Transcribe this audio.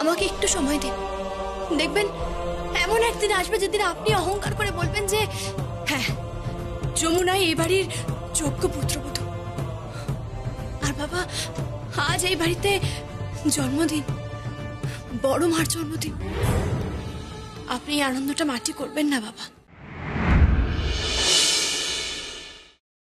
আমাকে একটু সময় দিন, দেখবেন এমন একদিন আসবে যেদিন আপনি অহংকার করে বলবেন যে হ্যাঁ, যমুনাই এই বাড়ির যোগ্য পুত্রবধূ। আর বাবা, আজ এই বাড়িতে জন্মদিন, বড় মার জন্মদিন। আপনি এই আনন্দটা মাটি করবেন না বাবা।